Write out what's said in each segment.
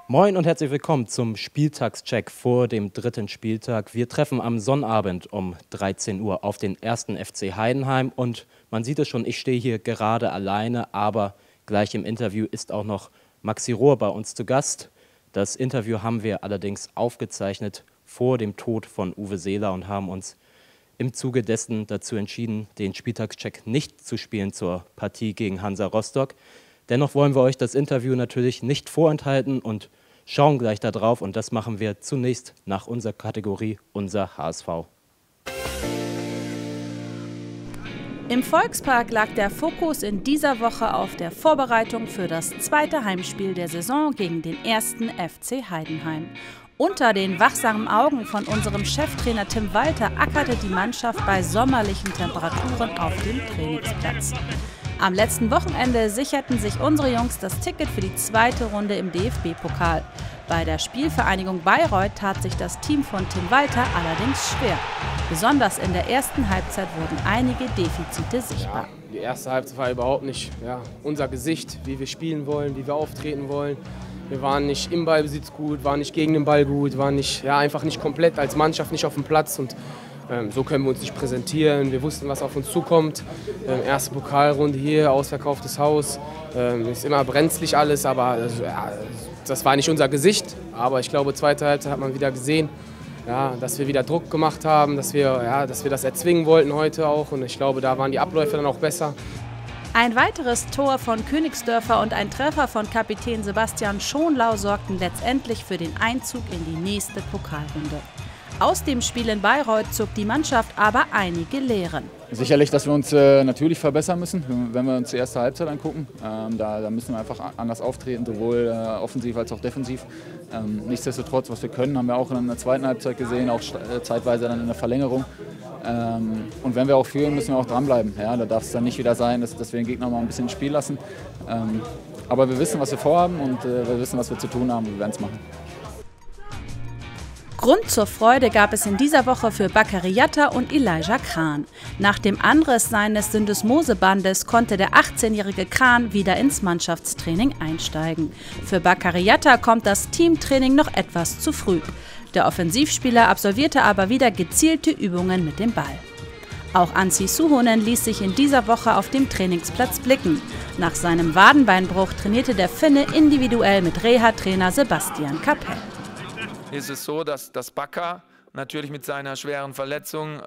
Moin und herzlich willkommen zum Spieltagscheck vor dem dritten Spieltag. Wir treffen am Sonnabend um 13 Uhr auf den ersten FC Heidenheim und man sieht es schon, ich stehe hier gerade alleine, aber gleich im Interview ist auch noch Maxi Rohr bei uns zu Gast. Das Interview haben wir allerdings aufgezeichnet vor dem Tod von Uwe Seeler und haben uns im Zuge dessen dazu entschieden, den Spieltagscheck nicht zu spielen zur Partie gegen Hansa Rostock. Dennoch wollen wir euch das Interview natürlich nicht vorenthalten und schauen gleich da drauf. Und das machen wir zunächst nach unserer Kategorie Unser HSV. Im Volkspark lag der Fokus in dieser Woche auf der Vorbereitung für das zweite Heimspiel der Saison gegen den ersten FC Heidenheim. Unter den wachsamen Augen von unserem Cheftrainer Tim Walter ackerte die Mannschaft bei sommerlichen Temperaturen auf dem Trainingsplatz. Am letzten Wochenende sicherten sich unsere Jungs das Ticket für die zweite Runde im DFB-Pokal. Bei der Spielvereinigung Bayreuth tat sich das Team von Tim Walter allerdings schwer. Besonders in der ersten Halbzeit wurden einige Defizite sichtbar. Ja, die erste Halbzeit war überhaupt nicht unser Gesicht, wie wir spielen wollen, wie wir auftreten wollen. Wir waren nicht im Ballbesitz gut, waren nicht gegen den Ball gut, waren nicht, einfach nicht komplett als Mannschaft, nicht auf dem Platz. Und so können wir uns nicht präsentieren. Wir wussten, was auf uns zukommt. Erste Pokalrunde hier, ausverkauftes Haus. Ist immer brenzlig alles, aber das war nicht unser Gesicht. Aber ich glaube, zweite Halbzeit hat man wieder gesehen, dass wir wieder Druck gemacht haben, dass wir das erzwingen wollten heute auch. Und ich glaube, da waren die Abläufe dann auch besser. Ein weiteres Tor von Königsdörfer und ein Treffer von Kapitän Sebastian Schonlau sorgten letztendlich für den Einzug in die nächste Pokalrunde. Aus dem Spiel in Bayreuth zog die Mannschaft aber einige Lehren. Sicherlich, dass wir uns natürlich verbessern müssen, wenn wir uns die erste Halbzeit angucken. Da müssen wir einfach anders auftreten, sowohl offensiv als auch defensiv. Nichtsdestotrotz, was wir können, haben wir auch in der zweiten Halbzeit gesehen, auch zeitweise dann in der Verlängerung. Und wenn wir auch führen, müssen wir auch dranbleiben. Ja, da darf es dann nicht wieder sein, dass wir den Gegner mal ein bisschen ins Spiel lassen. Aber wir wissen, was wir vorhaben und wir wissen, was wir zu tun haben und wir werden es machen. Grund zur Freude gab es in dieser Woche für Bakary Jatta und Elijah Kran. Nach dem Anriss seines Syndesmosebandes konnte der 18-jährige Kran wieder ins Mannschaftstraining einsteigen. Für Bakary Jatta kommt das Teamtraining noch etwas zu früh. Der Offensivspieler absolvierte aber wieder gezielte Übungen mit dem Ball. Auch Anssi Suhonen ließ sich in dieser Woche auf dem Trainingsplatz blicken. Nach seinem Wadenbeinbruch trainierte der Finne individuell mit Reha-Trainer Sebastian Kapell. Ist es so, dass Baka natürlich mit seiner schweren Verletzung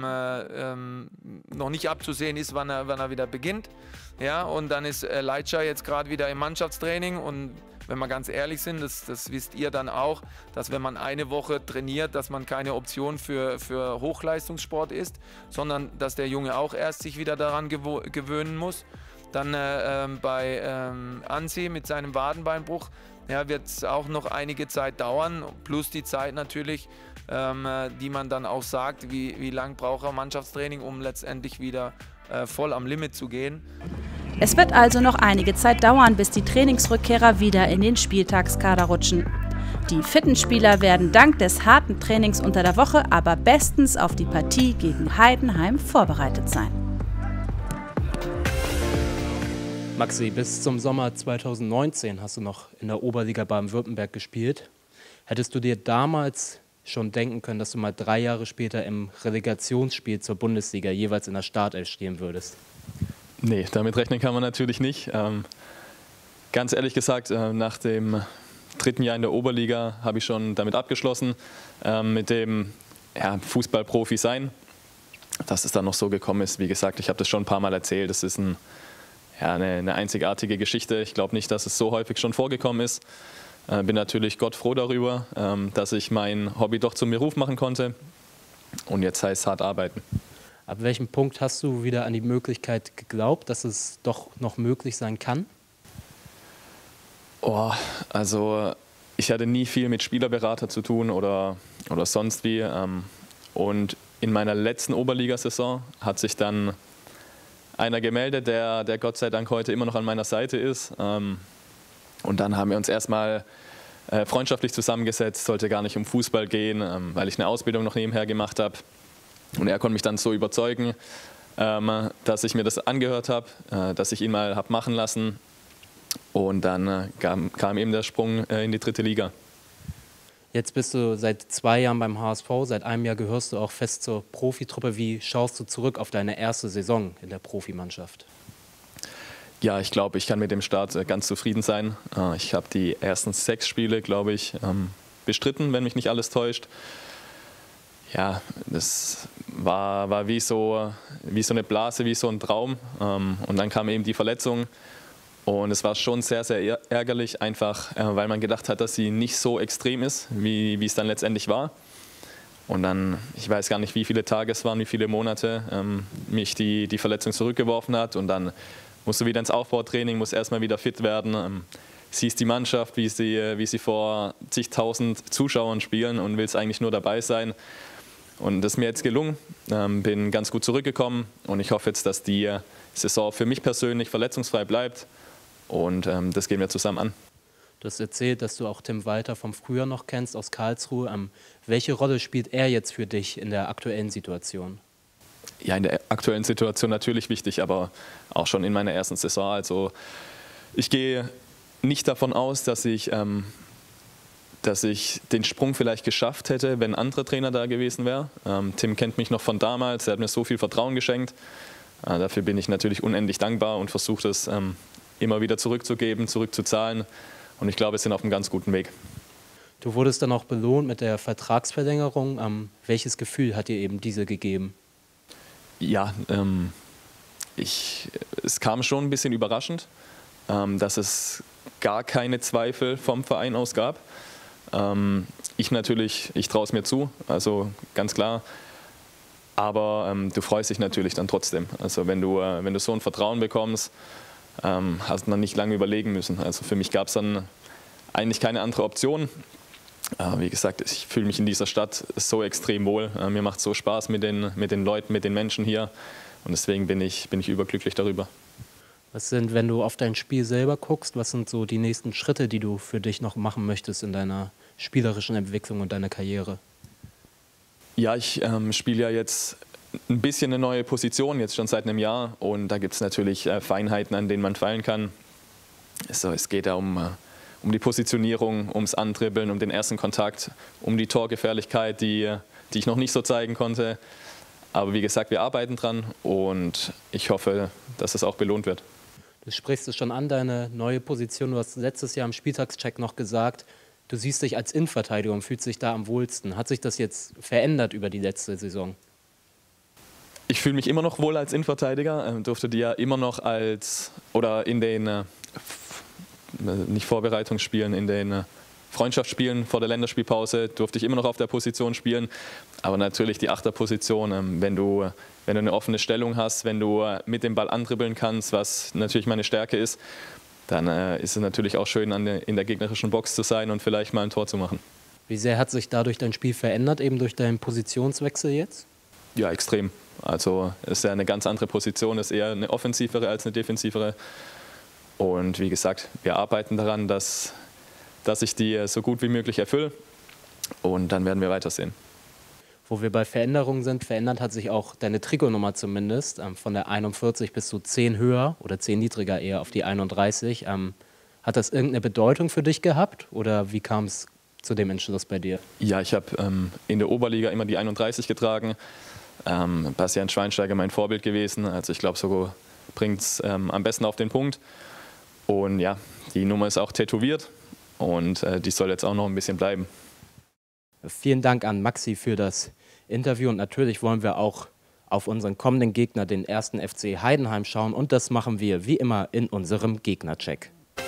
noch nicht abzusehen ist, wann er wieder beginnt. Ja, und dann ist Elijah jetzt gerade wieder im Mannschaftstraining und wenn wir ganz ehrlich sind, das wisst ihr dann auch, dass wenn man eine Woche trainiert, dass man keine Option für Hochleistungssport ist, sondern dass der Junge auch erst sich wieder daran gewöhnen muss. Dann bei Anssi mit seinem Wadenbeinbruch wird es auch noch einige Zeit dauern, plus die Zeit natürlich, die man dann auch sagt, wie lang braucht er Mannschaftstraining, um letztendlich wieder voll am Limit zu gehen. Es wird also noch einige Zeit dauern, bis die Trainingsrückkehrer wieder in den Spieltagskader rutschen. Die fitten Spieler werden dank des harten Trainings unter der Woche aber bestens auf die Partie gegen Heidenheim vorbereitet sein. Maxi, bis zum Sommer 2019 hast du noch in der Oberliga Baden-Württemberg gespielt. Hättest du dir damals schon denken können, dass du mal 3 Jahre später im Relegationsspiel zur Bundesliga jeweils in der Startelf stehen würdest? Nee, damit rechnen kann man natürlich nicht. Ganz ehrlich gesagt, nach dem 3. Jahr in der Oberliga habe ich schon damit abgeschlossen, mit dem Fußballprofi sein. Dass es dann noch so gekommen ist, wie gesagt, ich habe das schon ein paar Mal erzählt, das ist eine einzigartige Geschichte. Ich glaube nicht, dass es so häufig schon vorgekommen ist. Bin natürlich Gott froh darüber, dass ich mein Hobby doch zum Beruf machen konnte. Und jetzt heißt es hart arbeiten. Ab welchem Punkt hast du wieder an die Möglichkeit geglaubt, dass es doch noch möglich sein kann? Also ich hatte nie viel mit Spielerberater zu tun oder sonst wie. Und in meiner letzten Oberligasaison hat sich dann einer gemeldet, der Gott sei Dank heute immer noch an meiner Seite ist. Und dann haben wir uns erstmal freundschaftlich zusammengesetzt, sollte gar nicht um Fußball gehen, weil ich eine Ausbildung noch nebenher gemacht habe. Und er konnte mich dann so überzeugen, dass ich mir das angehört habe, dass ich ihn mal habe machen lassen. Und dann kam eben der Sprung in die 3. Liga. Jetzt bist du seit 2 Jahren beim HSV, seit einem Jahr gehörst du auch fest zur Profitruppe. Wie schaust du zurück auf deine erste Saison in der Profimannschaft? Ja, ich glaube, ich kann mit dem Start ganz zufrieden sein. Ich habe die ersten 6 Spiele, glaube ich, bestritten, wenn mich nicht alles täuscht. Ja, das war wie so eine Blase, wie so ein Traum. Und dann kam eben die Verletzung. Und es war schon sehr, sehr ärgerlich, einfach weil man gedacht hat, dass sie nicht so extrem ist, wie es dann letztendlich war. Und dann, ich weiß gar nicht, wie viele Tage es waren, wie viele Monate mich die Verletzung zurückgeworfen hat. Und dann musst du wieder ins Aufbautraining, musst erstmal wieder fit werden. Siehst die Mannschaft, wie sie vor zigtausend Zuschauern spielen und willst eigentlich nur dabei sein. Und das ist mir jetzt gelungen, bin ganz gut zurückgekommen und ich hoffe jetzt, dass die Saison für mich persönlich verletzungsfrei bleibt. Und das gehen wir zusammen an. Du hast erzählt, dass du auch Tim Walter vom Frühjahr noch kennst, aus Karlsruhe. Welche Rolle spielt er jetzt für dich in der aktuellen Situation? Ja, in der aktuellen Situation natürlich wichtig, aber auch schon in meiner ersten Saison. Also ich gehe nicht davon aus, dass ich den Sprung vielleicht geschafft hätte, wenn ein anderer Trainer da gewesen wäre. Tim kennt mich noch von damals, er hat mir so viel Vertrauen geschenkt. Dafür bin ich natürlich unendlich dankbar und versuche das immer wieder zurückzugeben, zurückzuzahlen. Und ich glaube, wir sind auf einem ganz guten Weg. Du wurdest dann auch belohnt mit der Vertragsverlängerung. Welches Gefühl hat dir eben diese gegeben? Ja, es kam schon ein bisschen überraschend, dass es gar keine Zweifel vom Verein aus gab. Ich traue es mir zu, also ganz klar. Aber du freust dich natürlich dann trotzdem. Also wenn du so ein Vertrauen bekommst, hast du dann nicht lange überlegen müssen. Also für mich gab es dann eigentlich keine andere Option. Wie gesagt, ich fühle mich in dieser Stadt so extrem wohl. Mir macht es so Spaß mit den Leuten, mit den Menschen hier. Und deswegen bin ich überglücklich darüber. Was sind, wenn du auf dein Spiel selber guckst, was sind so die nächsten Schritte, die du für dich noch machen möchtest in deiner spielerischen Entwicklung und deiner Karriere? Ja, ich spiele ja jetzt ein bisschen eine neue Position, jetzt schon seit einem Jahr. Und da gibt es natürlich Feinheiten, an denen man feilen kann. Es geht ja um die Positionierung, ums Andribbeln, um den ersten Kontakt, um die Torgefährlichkeit, die ich noch nicht so zeigen konnte. Aber wie gesagt, wir arbeiten dran und ich hoffe, dass es auch belohnt wird. Du sprichst es schon an, deine neue Position. Du hast letztes Jahr im Spieltagscheck noch gesagt, du siehst dich als Innenverteidiger und fühlst dich da am wohlsten. Hat sich das jetzt verändert über die letzte Saison? Ich fühle mich immer noch wohl als Innenverteidiger, durfte die ja immer noch in den nicht Vorbereitungsspielen, in den Freundschaftsspielen vor der Länderspielpause durfte ich immer noch auf der Position spielen. Aber natürlich die Achterposition, wenn du eine offene Stellung hast, wenn du mit dem Ball andribbeln kannst, was natürlich meine Stärke ist, dann ist es natürlich auch schön, in der gegnerischen Box zu sein und vielleicht mal ein Tor zu machen. Wie sehr hat sich dadurch dein Spiel verändert, eben durch deinen Positionswechsel jetzt? Ja, extrem. Also es ist ja eine ganz andere Position, es ist eher eine offensivere als eine defensivere. Und wie gesagt, wir arbeiten daran, dass ich die so gut wie möglich erfülle und dann werden wir weitersehen. Wo wir bei Veränderungen sind, verändert hat sich auch deine Trikotnummer zumindest, von der 41 bis zu 10 höher oder 10 niedriger eher auf die 31. Hat das irgendeine Bedeutung für dich gehabt oder wie kam es zu dem Entschluss bei dir? Ja, ich habe in der Oberliga immer die 31 getragen. Bastian Schweinsteiger mein Vorbild gewesen, also ich glaube, so bringt es am besten auf den Punkt. Und ja, die Nummer ist auch tätowiert und die soll jetzt auch noch ein bisschen bleiben. Vielen Dank an Maxi für das Interview und natürlich wollen wir auch auf unseren kommenden Gegner, den 1. FC Heidenheim, schauen und das machen wir wie immer in unserem Gegnercheck.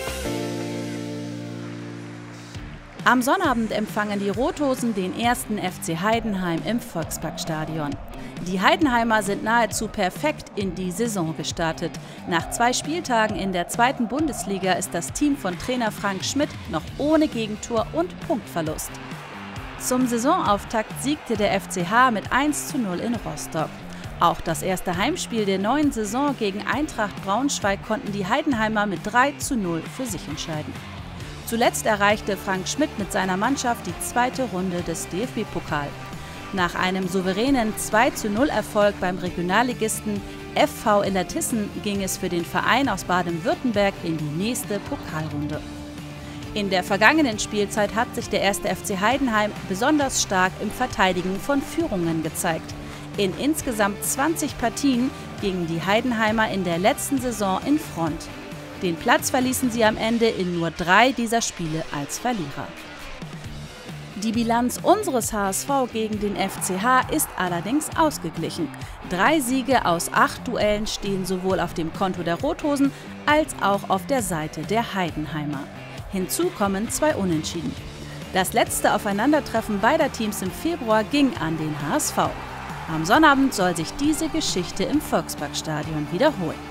Am Sonnabend empfangen die Rothosen den 1. FC Heidenheim im Volksparkstadion. Die Heidenheimer sind nahezu perfekt in die Saison gestartet. Nach 2 Spieltagen in der 2. Bundesliga ist das Team von Trainer Frank Schmidt noch ohne Gegentor und Punktverlust. Zum Saisonauftakt siegte der FCH mit 1:0 in Rostock. Auch das erste Heimspiel der neuen Saison gegen Eintracht Braunschweig konnten die Heidenheimer mit 3:0 für sich entscheiden. Zuletzt erreichte Frank Schmidt mit seiner Mannschaft die 2. Runde des DFB-Pokal. Nach einem souveränen 2:0 Erfolg beim Regionalligisten FV Illertissen ging es für den Verein aus Baden-Württemberg in die nächste Pokalrunde. In der vergangenen Spielzeit hat sich der 1. FC Heidenheim besonders stark im Verteidigen von Führungen gezeigt. In insgesamt 20 Partien gingen die Heidenheimer in der letzten Saison in Front. Den Platz verließen sie am Ende in nur 3 dieser Spiele als Verlierer. Die Bilanz unseres HSV gegen den FCH ist allerdings ausgeglichen. 3 Siege aus 8 Duellen stehen sowohl auf dem Konto der Rothosen als auch auf der Seite der Heidenheimer. Hinzu kommen 2 Unentschieden. Das letzte Aufeinandertreffen beider Teams im Februar ging an den HSV. Am Sonnabend soll sich diese Geschichte im Volksparkstadion wiederholen.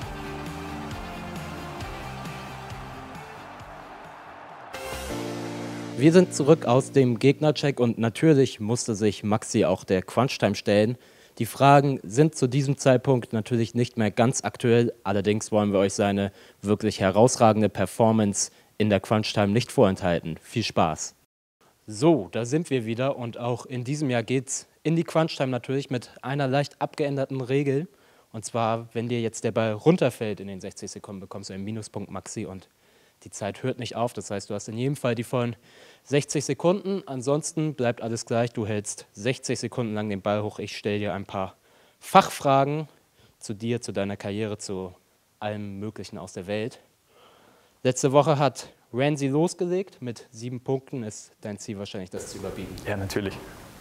Wir sind zurück aus dem Gegnercheck und natürlich musste sich Maxi auch der Crunchtime stellen. Die Fragen sind zu diesem Zeitpunkt natürlich nicht mehr ganz aktuell, allerdings wollen wir euch seine wirklich herausragende Performance in der Crunchtime nicht vorenthalten. Viel Spaß! So, da sind wir wieder und auch in diesem Jahr geht's in die Crunchtime natürlich mit einer leicht abgeänderten Regel. Und zwar, wenn dir jetzt der Ball runterfällt in den 60 Sekunden, bekommst du einen Minuspunkt, Maxi, und die Zeit hört nicht auf. Das heißt, du hast in jedem Fall die vollen 60 Sekunden. Ansonsten bleibt alles gleich. Du hältst 60 Sekunden lang den Ball hoch. Ich stelle dir ein paar Fachfragen zu dir, zu deiner Karriere, zu allem Möglichen aus der Welt. Letzte Woche hat Randy losgelegt mit 7 Punkten. Ist dein Ziel wahrscheinlich, das zu überbieten? Ja, natürlich.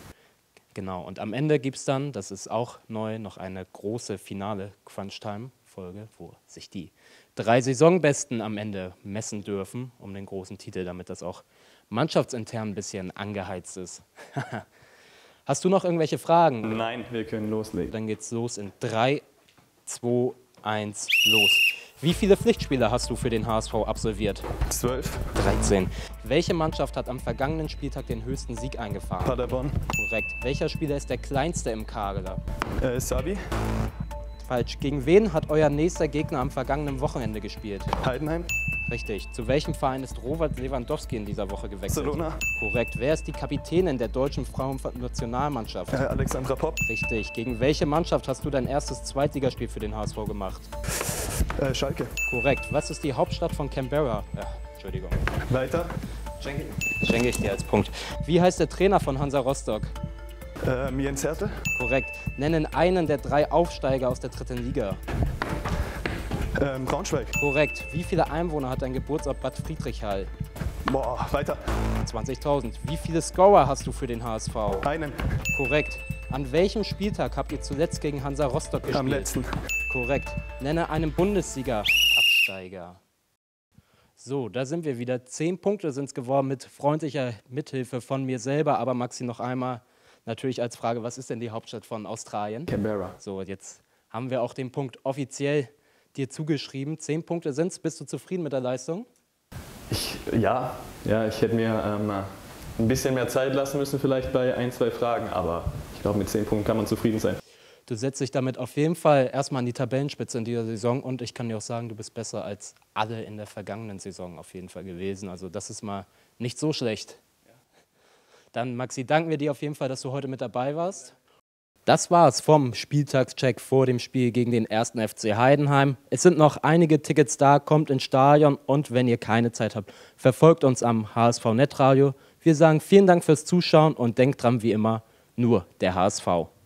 Genau. Und am Ende gibt es dann, das ist auch neu, noch eine große finale Crunchtime-Folge, wo sich die 3 Saisonbesten am Ende messen dürfen um den großen Titel, damit das auch mannschaftsintern ein bisschen angeheizt ist. Hast du noch irgendwelche Fragen? Nein, wir können loslegen. Dann geht's los in 3, 2, 1, los. Wie viele Pflichtspiele hast du für den HSV absolviert? 12. 13. Welche Mannschaft hat am vergangenen Spieltag den höchsten Sieg eingefahren? Paderborn. Korrekt. Welcher Spieler ist der kleinste im Kader? Sabi. Falsch. Gegen wen hat euer nächster Gegner am vergangenen Wochenende gespielt? Heidenheim. Richtig. Zu welchem Verein ist Robert Lewandowski in dieser Woche gewechselt? Barcelona. Korrekt. Wer ist die Kapitänin der deutschen Frauennationalmannschaft? Alexandra Popp. Richtig. Gegen welche Mannschaft hast du dein erstes Zweitligaspiel für den HSV gemacht? Schalke. Korrekt. Was ist die Hauptstadt von Canberra? Entschuldigung. Weiter. Schenke ich dir als Punkt. Wie heißt der Trainer von Hansa Rostock? Jens Hertel. Korrekt. Nennen einen der 3 Aufsteiger aus der 3. Liga. Braunschweig. Korrekt. Wie viele Einwohner hat dein Geburtsort Bad Friedrichshall? Boah, weiter. 20.000. Wie viele Scorer hast du für den HSV? Einen. Korrekt. An welchem Spieltag habt ihr zuletzt gegen Hansa Rostock gespielt? Am letzten. Korrekt. Nenne einen Bundesliga-Absteiger. So, da sind wir wieder. 10 Punkte sind es geworden mit freundlicher Mithilfe von mir selber. Aber Maxi, noch einmal natürlich als Frage, was ist denn die Hauptstadt von Australien? Canberra. So, jetzt haben wir auch den Punkt offiziell dir zugeschrieben. 10 Punkte sind es. Bist du zufrieden mit der Leistung? Ja, ich hätte mir ein bisschen mehr Zeit lassen müssen, vielleicht bei 1, 2 Fragen, aber ich glaube, mit 10 Punkten kann man zufrieden sein. Du setzt dich damit auf jeden Fall erstmal an die Tabellenspitze in dieser Saison und ich kann dir auch sagen, du bist besser als alle in der vergangenen Saison auf jeden Fall gewesen. Also das ist mal nicht so schlecht. Dann, Maxi, danken wir dir auf jeden Fall, dass du heute mit dabei warst. Das war's vom Spieltagscheck vor dem Spiel gegen den 1. FC Heidenheim. Es sind noch einige Tickets da, kommt ins Stadion und wenn ihr keine Zeit habt, verfolgt uns am HSV Netradio. Wir sagen vielen Dank fürs Zuschauen und denkt dran wie immer, nur der HSV.